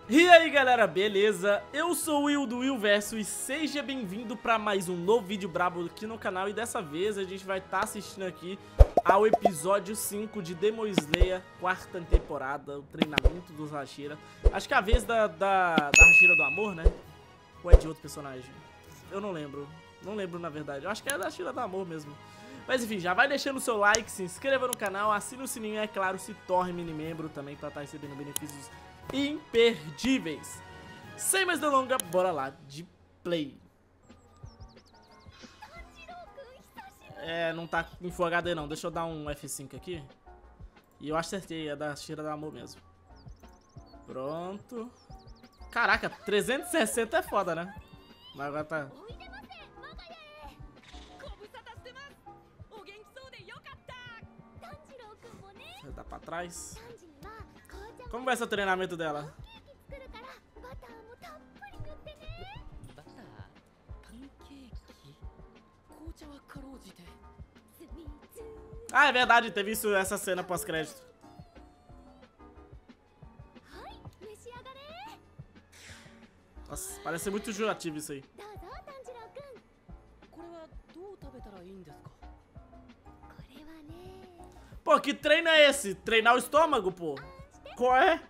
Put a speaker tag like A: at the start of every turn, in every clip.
A: E aí galera, beleza? Eu sou o Will do Willverso e seja bem-vindo para mais um novo vídeo brabo aqui no canal. E dessa vez a gente vai estar assistindo aqui ao episódio 5 de Demon Slayer, quarta temporada, o treinamento dos Hashira. Acho que é a vez da Hashira do Amor, né? Ou é de outro personagem? Eu não lembro, na verdade. Eu acho que é da Hashira do Amor mesmo. Mas enfim, já vai deixando o seu like, se inscreva no canal, assine o sininho e, é claro, se torne mini-membro também para estar recebendo benefícios imperdíveis. Sem mais delongas, bora lá de play. Não tá em Full HD não, deixa eu dar um F5 aqui. E eu acertei, é da Hashira do Amor mesmo. Pronto. Caraca, 360 é foda, né? Mas agora tá... Dá pra trás. Como vai ser o treinamento dela? Ah, é verdade, teve isso, essa cena pós-crédito. Nossa, parece muito enjoativo isso aí. Pô, que treino é esse? Treinar o estômago, pô? Qual é?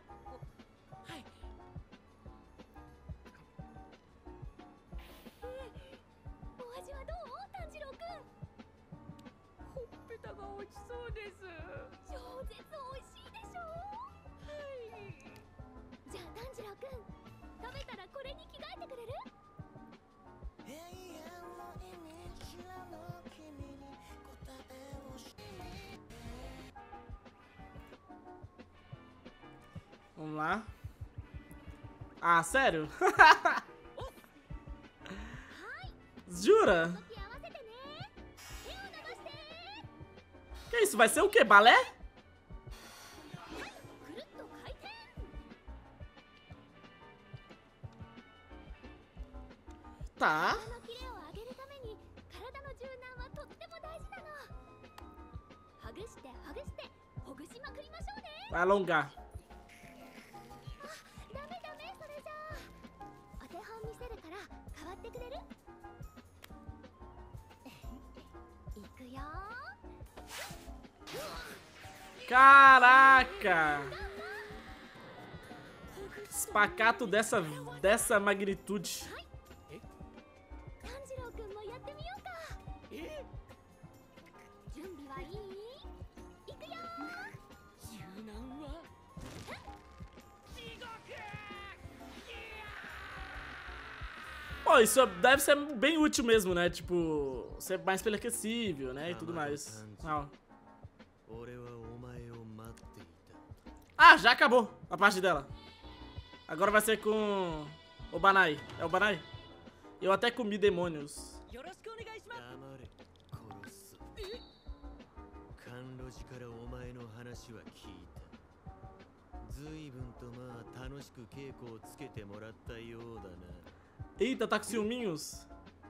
A: Vamos lá. Ah, sério? Jura? Que isso? Vai ser o quê? Balé? Tá. Vai alongar. Caraca! Espacato dessa magnitude. Pô, isso deve ser bem útil mesmo, né? Tipo, ser mais aquecível, né? E tudo mais. Ah, já acabou a parte dela. Agora vai ser com o Banai. É o Banai? Eu até comi demônios. Eita, tá com ciúminhos.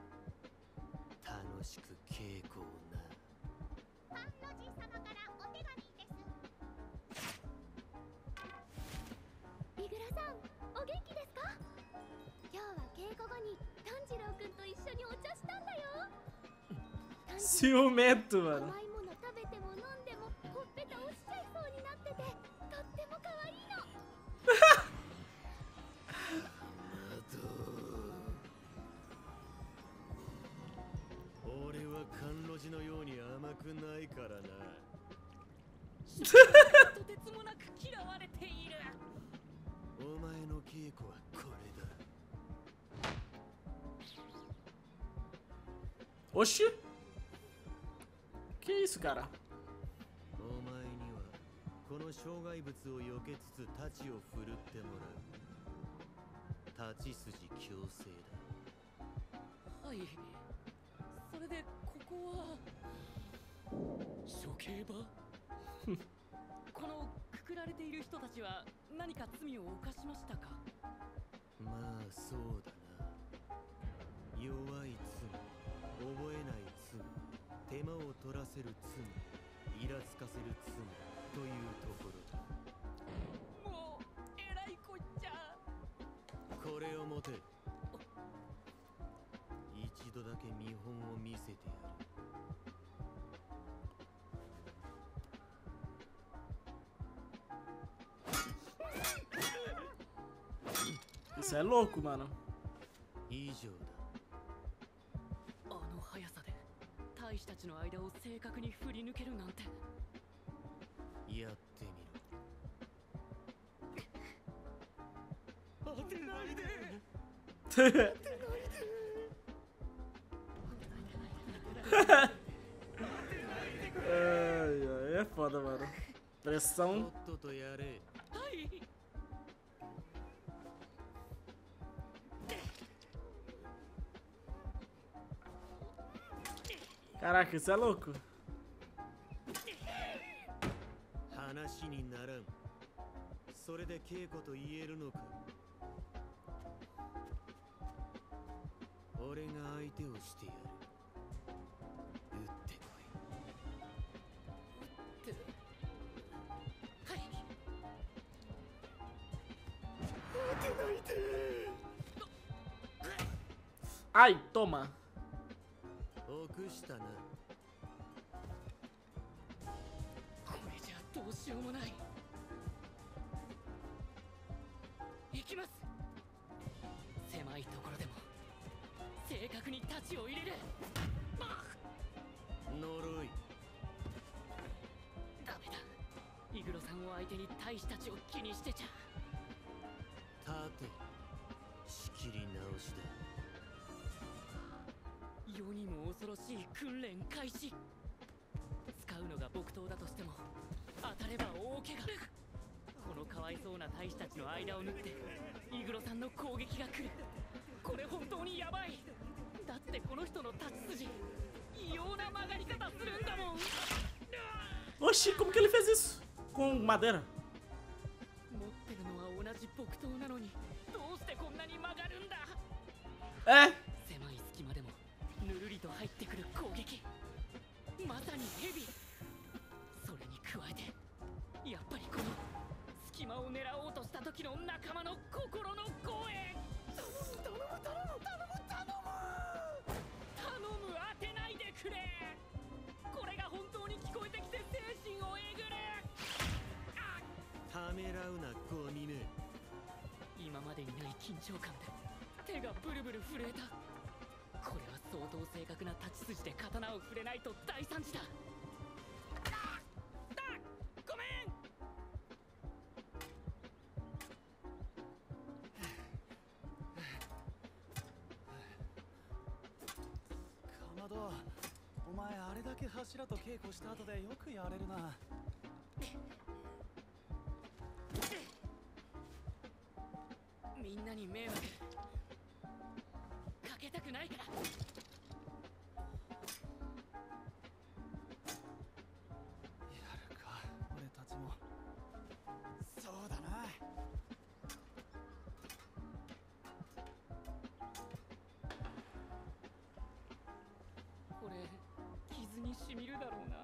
A: Ciumento, mano. Oxi. Que isso, cara?
B: 持て。一度だけ見本を見せてやる。
A: Isso é louco, mano.
B: 以上だ。
C: あの速さで大使たちの間を正確に振り抜けるなんて。
B: やってみろ。当てないで。
A: Ai, ai, é foda, mano.
B: と
A: Pressão.
B: っととやれ。
C: はい。
A: Caraca, isso é louco.
B: 話にならん。それで稽古と言えるのか。俺が相手をしてやる。打ってこい。
C: はい。
A: Ai, toma.
B: 臆したな。
C: これじゃどうしようもない。行きます。狭いところでも正確に太刀を入れる。
B: 呪い。
C: ダメだ。イグロさんを相手に大使たちを気にしてちゃ。
B: 立て。仕切り直しだ。
C: 世にも恐ろしい訓練開始。使うのが木刀だとしても当たれば大怪我。このかわいそうな大使たちの間を縫ってイグロさんの攻撃が来る。これ本当にヤバい。だってこの人の立ち筋異様な曲がり方するんだもん。
A: Oxi, como que ele fez isso? Com madeira?
C: 持ってるのは同じ木刀なのにどうしてこんなに曲がるんだ。
A: É.
C: 狭い隙間でもぬるりと入ってくる攻撃。まさにヘビ。それに加えてやっぱりこの隙間を狙おうとした時の仲間の心の声。頼む頼む頼む頼む頼む。当てないでくれ。これが本当に聞こえてきて精神をえぐる。
B: ためらうなゴミめ。
C: 今までにない緊張感で手がブルブル震えた。これは相当正確な立ち筋で刀を触れないと大惨事だ。ごめん。
D: かまど、お前あれだけ柱と稽古した後でよくやれるな。
C: みんなに迷惑かけたくないから。
D: やるか、俺たちも。そうだな。
C: これ傷にしみるだろうな。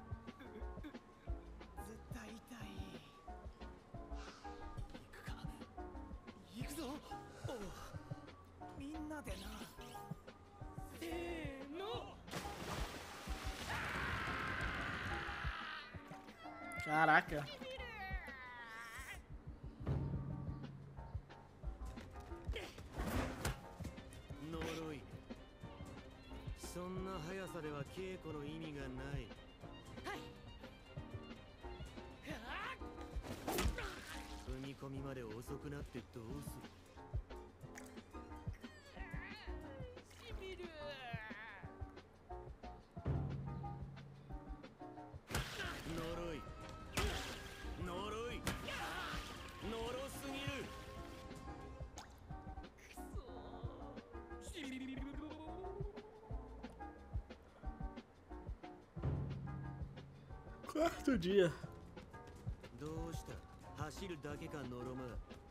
D: 絶対痛い。行くか。行くぞ。おう。みんなでな。
C: せーの。
A: Caraca.
B: 呪い。そんな速さでは稽古の意味がない。
C: はい。
B: 踏み込みまで遅くなってどうする。
C: しみる。
B: 呪い。呪い。呪すぎる。
C: くそ。しみる。
A: Quarto dia.
B: どうした。走るだけかノロマ。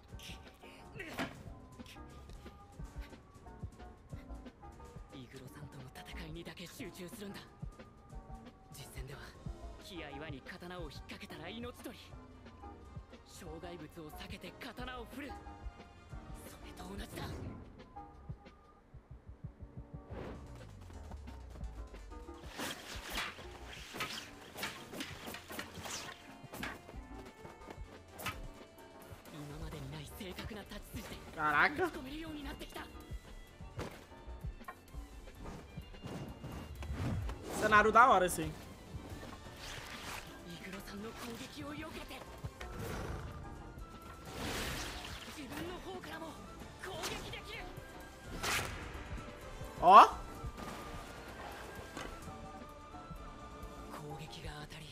C: イグロさんとの戦いにだけ集中するんだ。実戦では木や岩に刀を引っ掛けたら命取り。障害物を避けて刀を振る。それと同じだ。
A: Caraca.
C: 込めるようになってきた。
A: Cenário da hora esse aí.
C: イグロさんの攻撃を避けて自分の方からも攻撃できる。
A: Ó.
C: 攻撃が当たり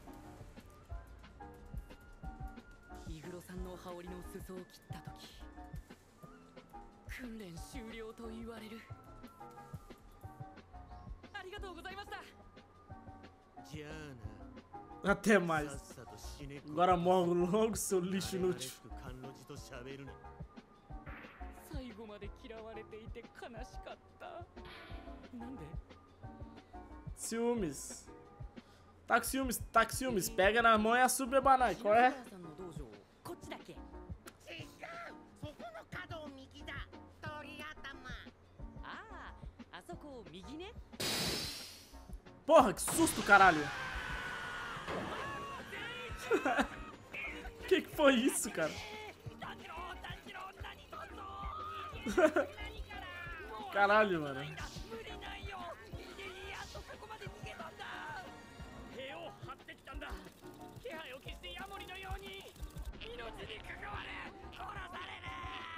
C: イグロさんの羽織の裾を切った時訓練終了と言われる。ありがとうございました。
B: じゃあ
A: Até
B: な
A: mais.
B: さっさと死ね。
A: Agora morre logo, seu lixo
B: あれあれ
A: inútil.
B: しく甘露寺と喋るな。
C: 最後まで嫌われていて悲しかった。なんで？
A: Ciúmes. Tá com ciúmes, tá com ciúmes. Pega na mão e assume a banana. Qual é?
C: さんの道場こっちだっけ？
E: 違う、そこの角を右だ。鳥頭。
C: ああ、あそこ右ね。
A: Porra, que susto, caralho. Que foi isso, cara? Caralho, mano.
C: 無理ないよ。やっとそこまで逃げたんだ。兵を張ってきたんだ。気配を消してヤモリのように命に関われ。殺される。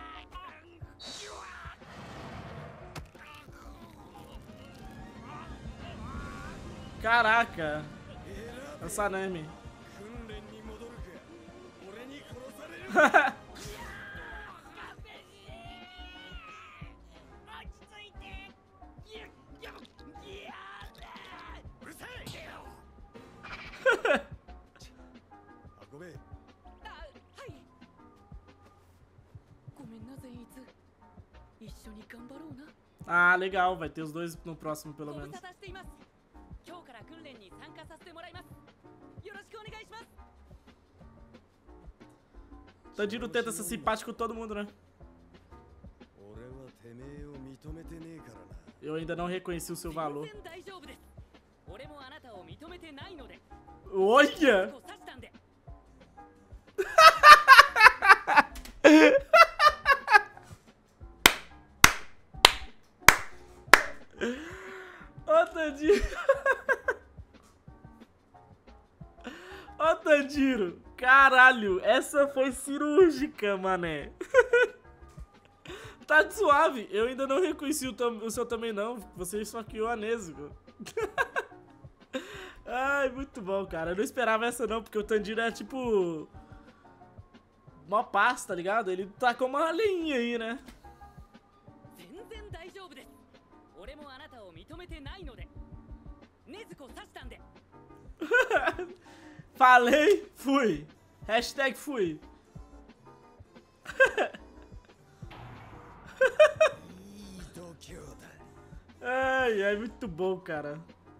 A: Caraca. Essa anime.
B: 訓練に戻るか。俺に殺される。うるさい。運べ。
C: あ、はい。ごめんな善逸。一緒に頑張ろうな。
A: Ah, legal. Vai ter os dois no próximo, pelo
C: ご無
A: menos.
C: 沙汰しています。今日から訓練に参加させてもらいます。よろしくお願いします。
A: Tandiro tenta ser simpático com todo mundo, né?
B: 俺はてめえを認めてねえからな。
A: Eu ainda não reconheci o seu valor.
C: 全然大丈夫です。俺もあなたを認めてないので。
A: Olha!
C: こう刺したんで。
A: Ô, Tandiro! Ô, Tandiro! Caralho, essa foi cirúrgica, mané. Tá suave. Eu ainda não reconheci o seu também, não. Você esfaqueou a Nezuko. Ai, muito bom, cara. Eu não esperava essa, não, porque o Tandiro é tipo... Mó paz, tá ligado? Ele tacou uma leinha aí, né?
C: 全然大丈夫です。俺もあなたを認めてないので。禰豆子刺したんで。
A: Falei, fui. Hashtag fui.
B: いい度胸だ。
A: Ai, ai, muito bom, cara.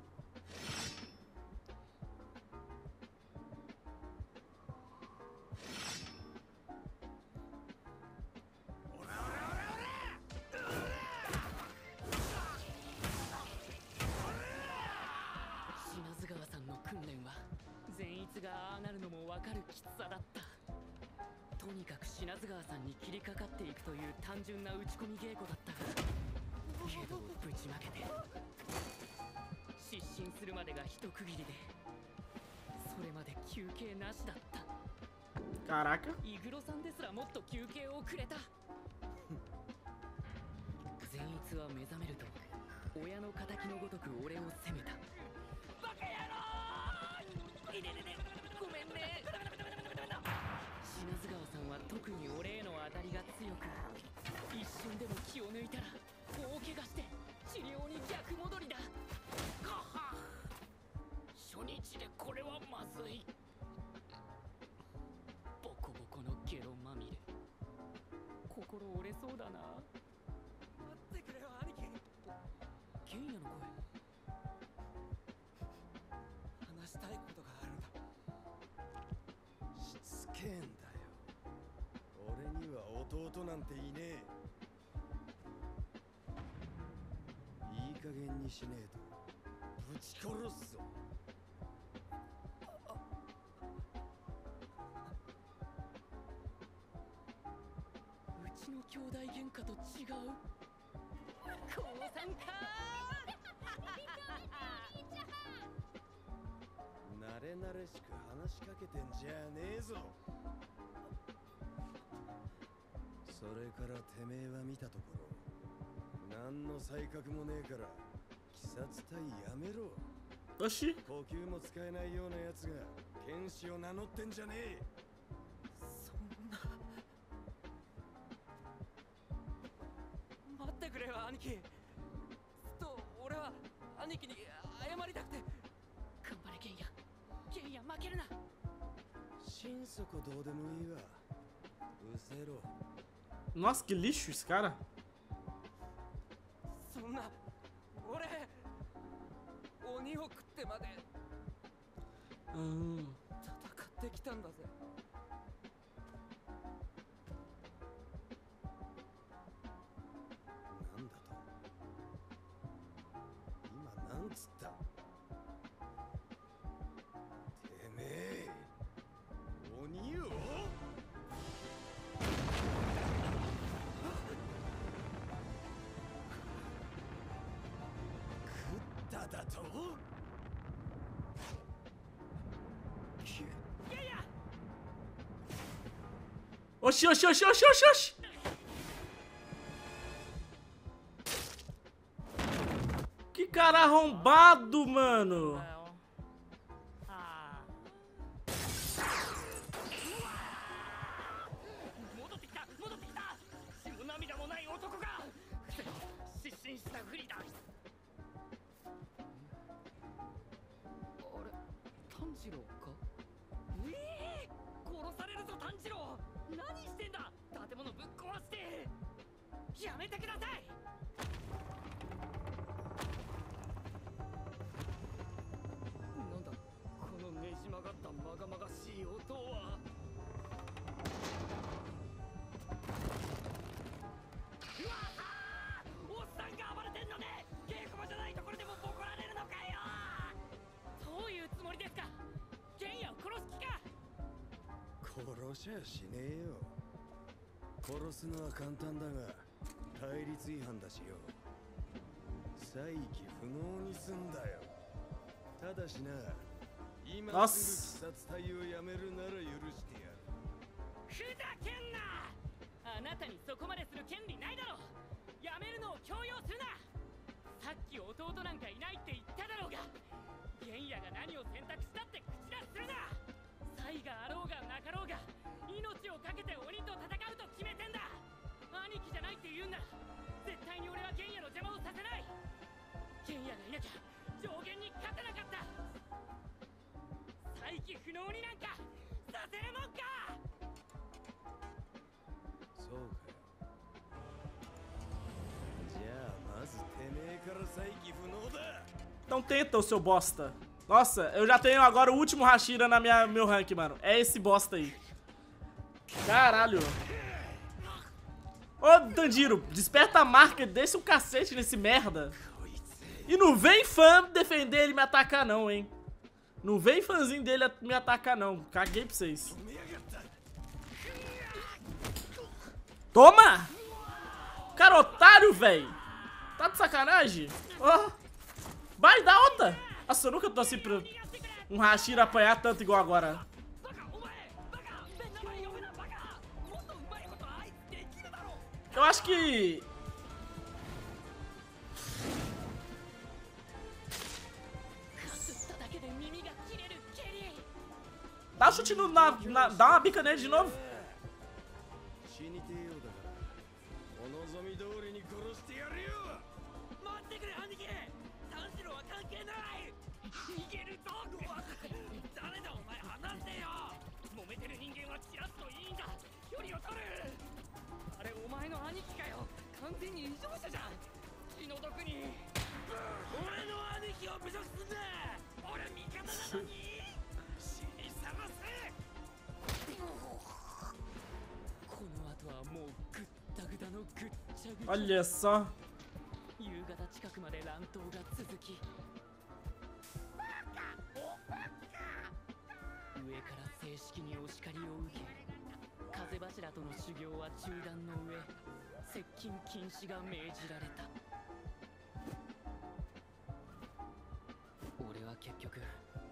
A: Caraca.
C: イグロさんですらもっと休憩をくれた。善逸は目覚めると親の仇のごとく俺を責めた。バカ野郎！いででで、ごめんね。品津川さんは特に俺への当たりが強く、一瞬でも気を抜いたら大怪我して治療に逆戻りだ。はは。初日でこれはまずい。ボコボコのゲロまみれ。心折れそうだな。
D: 待ってくれよ兄貴。
C: ケンヤの声。
D: 話したいことがあるんだ。
B: しつけえんだよ。俺には弟なんていねえ。いい加減にしねえとぶち殺すぞ。
C: うちちの兄弟喧嘩と違う。降参か
B: 慣れ慣れしく話しかけてんじゃねえぞ。それからてめえは見たところ何の才覚もねえから鬼殺隊やめろ。
A: Oxi.
B: 呼吸も使えないようなやつが剣士を名乗ってんじゃねえ。
C: そんな。待ってくれよ兄貴。俺は兄貴に謝りたくて。頑張れゲンヤ。ゲンヤ負けるな。
B: 心底どうでもいいわ。うせろ。
A: Nossa, que lixo esse cara.
C: そんな俺鬼を食ってまで戦ってきたんだぜ。
B: なんだと。今なんつった。てめえ鬼をだと。
A: Oxi, oxi, oxi, oxi, oxi, oxi. Que cara arrombado, mano.
C: 戻ってきた戻ってきた。血も涙もない男が失神したふりだ。炭治郎か。殺されるぞ炭治郎。何してんだ。建物ぶっ壊してやめてください。なんだこのねじ曲がったまがまがしい音は。うわあ、おっさんが暴れてんのね。稽古場じゃないところでもボコられるのかよ。どういうつもりですか。ゲンヤを殺す気か。
B: 殺しゃしねえよ。殺すのは簡単だが対立違反だしよ。再起不能にすんだよ。ただしな、今すぐ鬼殺隊をやめるなら許してやる。
C: ふざけんな。あなたにそこまでする権利ないだろ。やめるのを強要するな。さっき弟なんかいないって言っただろうが。ゲンヤが何を選択したって口出しするな。才があろうがなかろうが命を懸けて鬼と戦うと決めてんだ。兄貴じゃないって言うんなら絶対に俺はゲンヤの邪魔をさせない。ゲンヤがいなきゃ上限に勝てなかった。再起不能になんかさせるもんか。
B: そうかよ。じゃあまずてめえから再起不能だ。
A: Então tenta, o seu bosta. Nossa, eu já tenho agora o último Hashira na meu rank, mano. É esse bosta aí. Caralho. Ô, Tanjiro, desperta a marca, desce um cacete nesse merda. E não vem fã defender ele e me atacar não, hein. Não vem fãzinho dele me atacar não. Caguei pra vocês. Toma! Cara, otário, velho. Tá de sacanagem? Oh. Vai, dá outra. Nossa, eu nunca torci pra um Hashira apanhar tanto igual agora. Eu acho que... Dá um chute dá uma bica nele de novo. Olha só.
C: 夕方近くまで乱闘が続き、上から正式にお叱りを受け、家風柱との修行は中断の上、接近禁止が命じられた。俺は結局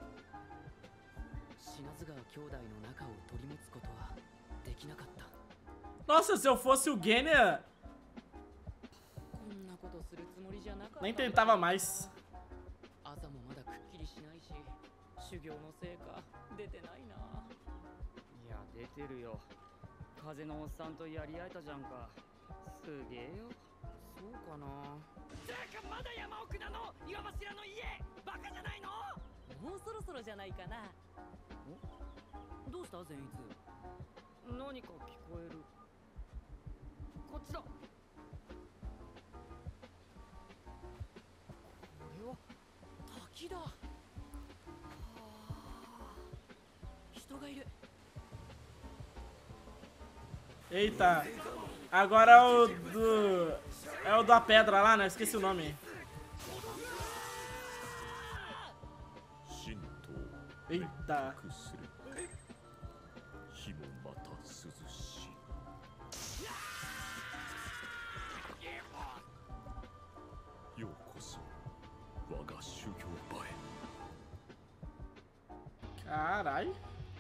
C: 品津川兄弟の仲を取り持つことはできなかった。
A: Nossa, se eu fosse o Genya,
C: こんなことするつもりじゃなかった。
A: nem tentava mais.
C: 朝もまだくっきりしないし、修行の成果出てないな。
F: いや出てるよ。風のおっさんとやり合えたじゃんか。すげえよ。そうかな。
C: てかまだ山奥なの、岩柱の家。バカじゃないの。もうそろそろじゃないかな。どうした善逸。
F: 何か聞こえる。
C: こっちだ。こ
F: れは
C: 滝だ。はあ、人がいる。
A: Eita. Agora é o do... É o da pedra lá, né? Esqueci o nome. Eita. Carai.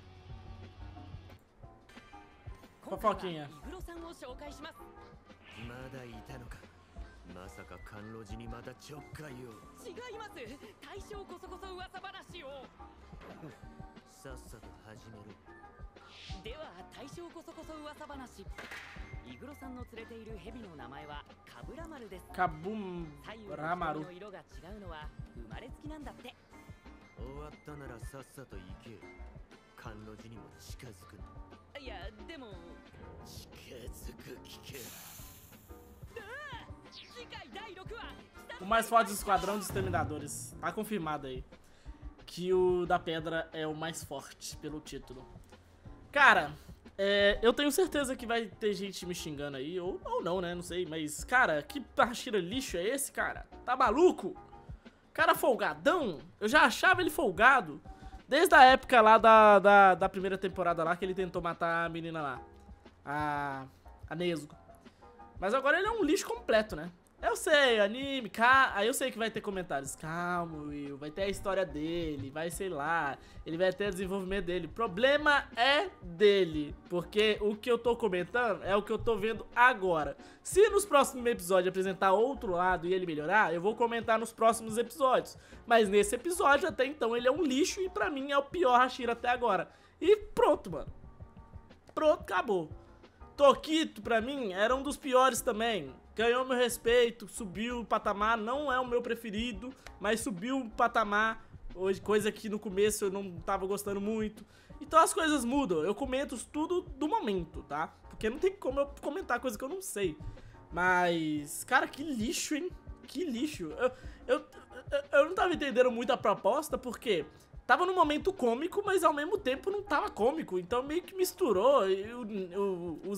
A: Fofoquinha.
C: イグロさんを紹介します。
B: まだいたのか。まさか甘露寺にまたちょっかいを。
C: 違います。大将こそこそ噂話を。
B: さっさと始める。
C: では大将こそこそ噂話。イグロさんの連れている蛇の名前はカブラマルです。
A: Kabum
C: 左右の
A: Ramaru.
C: 光の色が違うのは生まれつきなんだって。
B: 終わったならさっさと行け。甘露寺にも近づくな。
C: いやでも
B: 近づく気か。
C: 次回第6話。
A: O mais forte do esquadrão de exterminadores. Tá confirmado aí. Que o da pedra é o mais forte pelo título. Cara, eu tenho certeza que vai ter gente me xingando aí. Ou não, né? Não sei. Mas, cara, que Hashira lixo é esse, cara? Tá maluco? Cara folgadão. Eu já achava ele folgado. Desde a época lá da primeira temporada lá, que ele tentou matar a menina lá. A Nezuko. Mas agora ele é um lixo completo, né? Eu sei, anime, aí eu sei que vai ter comentários. Calma, Will, vai ter a história dele, vai, sei lá, ele vai ter o desenvolvimento dele. O problema é dele, porque o que eu tô comentando é o que eu tô vendo agora. Se nos próximos episódios apresentar outro lado e ele melhorar, eu vou comentar nos próximos episódios. Mas nesse episódio, até então, ele é um lixo e pra mim é o pior Hashira até agora. E pronto, mano. Pronto, acabou. Tokito, pra mim, era um dos piores também. Ganhou meu respeito, subiu o patamar, não é o meu preferido, mas subiu o patamar, hoje, coisa que no começo eu não tava gostando muito. Então as coisas mudam, eu comento tudo do momento, tá? Porque não tem como eu comentar coisa que eu não sei. Mas, cara, que lixo, hein? Que lixo. Eu não tava entendendo muito a proposta, porque tava num momento cômico, mas ao mesmo tempo não tava cômico. Então meio que misturou. E o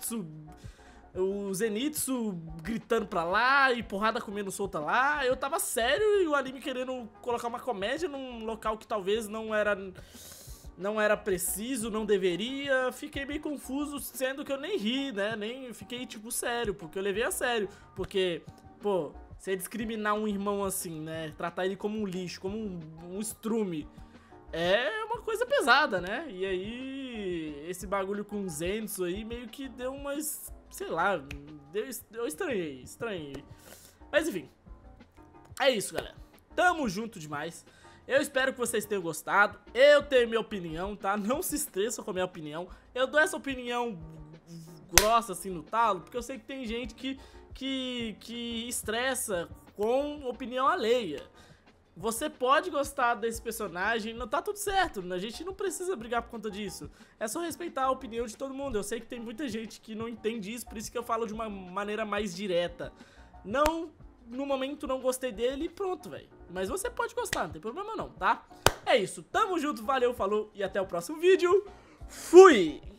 A: Zenitsu gritando pra lá e porrada comendo solta lá. Eu tava sério e o anime querendo colocar uma comédia num local que talvez não era preciso, não deveria. Fiquei meio confuso, sendo que eu nem ri, né? Nem fiquei tipo sério, porque eu levei a sério. Porque, pô, você discriminar um irmão assim, né? Tratar ele como um lixo, como um estrume, é uma coisa pesada, né? E aí, esse bagulho com o Zenitsu aí meio que deu umas... Sei lá, eu estranhei. Mas enfim, é isso, galera. Tamo junto demais. Eu espero que vocês tenham gostado. Eu tenho minha opinião, tá? Não se estressa com a minha opinião. Eu dou essa opinião grossa assim no talo, porque eu sei que tem gente que estressa com opinião alheia. Você pode gostar desse personagem, não tá tudo certo, a gente não precisa brigar por conta disso. É só respeitar a opinião de todo mundo. Eu sei que tem muita gente que não entende isso, por isso que eu falo de uma maneira mais direta. Não, no momento não gostei dele e pronto, velho. Mas você pode gostar, não tem problema não, tá? É isso, tamo junto, valeu, falou e até o próximo vídeo. Fui!